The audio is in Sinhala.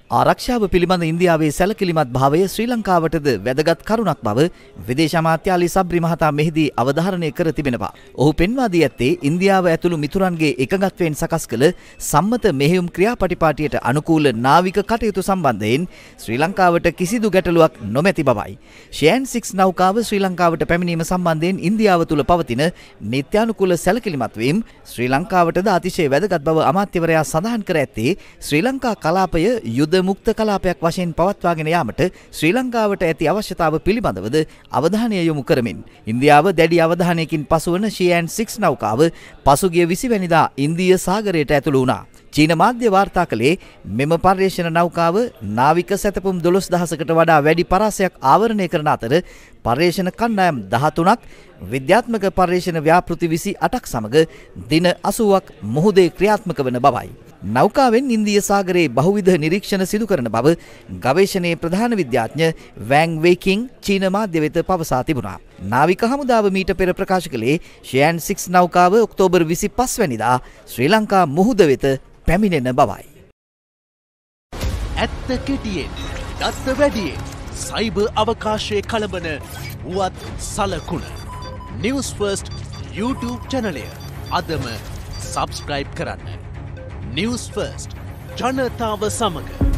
ආරක්ෂාව පිළිබඳ ඉන්දියාවේ සැලකිලිමත් භාවය ශ්‍රී ලංකාවටද වැදගත් කරුණක් බව විදේශ අමාත්‍ය අලි සබ්රි මහතා මෙහිදී අවධාරණය කර තිබෙනවා. ඔහු පෙන්වා දී ඇත්තේ ඉන්දියාව ඇතුළු මිතුරන්ගේ එකඟත්වයෙන් සකස් කළ සම්මත මෙහෙයුම් ක්‍රියාපටිපාටියට අනුකූල නාවික කටයුතු සම්බන්ධයෙන් ශ්‍රී ලංකාවට කිසිදු ගැටලුවක් නොමැති බවයි. ෂෑන් 6 නෞකාව ශ්‍රී ලංකාවට පැමිණීම සම්බන්ධයෙන් ඉන්දියාව තුළ පවතින නීත්‍යානුකූල සැලකිලිමත් වීම ශ්‍රී ලංකාවටද අතිශය වැදගත් බව අමාත්‍යවරයා සඳහන් කර ඇත්තේ ශ්‍රී ලංකා කලාපය යුද මුක්ත කලාපයක් වශයෙන් පවත්වාගෙන යාමට ශ්‍රී ලංකාවට ඇති අවශ්‍යතාව පිළිබඳවද අවධානය යොමු කරමින් ඉන්දියාව දැඩි අවධානයකින් පසුවන ෂෑන් 6 නෞකාව පසුගිය 20 වෙනිදා ඉන්දීය සාගරයට ඇතුළු වුණා. චීන මාධ්‍ය වාර්තා කළේ මෙම පර්යේෂණ නෞකාව නාවික සැතපුම් 12000කට වඩා වැඩි පරාසයක් ආවරණය කරන අතර පර්යේෂණ කණ්ඩායම් 13ක් විද්‍යාත්මක පර්යේෂණ ව්‍යාපෘති 28ක් සමග දින 80ක් මුහුදේ ක්‍රියාත්මක වන බවයි. නෞකාවෙන් ඉන්දීය සාගරයේ බහුවිධ නිරීක්ෂණ සිදු කරන බව ගවේෂණයේ ප්‍රධාන විද්‍යාඥ වෑන් වේකින් චීන මාධ්‍ය වෙත පවසා තිබුණා. නාවික හමුදාව මීට පෙර ප්‍රකාශ කළේ ෂෑන් 6 නෞකාව ඔක්තෝබර් 25 වැනිදා ශ්‍රී ලංකා මුහුද වෙත පැමිණෙන බවයි. ඇත්ත කෙටියෙන් දත්ත වැඩියෙන් සයිබර් අවකාශයේ කලබන වුවත් සලකුණ නිවුස් ෆර්ස්ට් YouTube චැනලය අදම සබස්ක්‍රයිබ් කරන්න. නිවුස් ෆර්ස්ට් ජනතාව සමග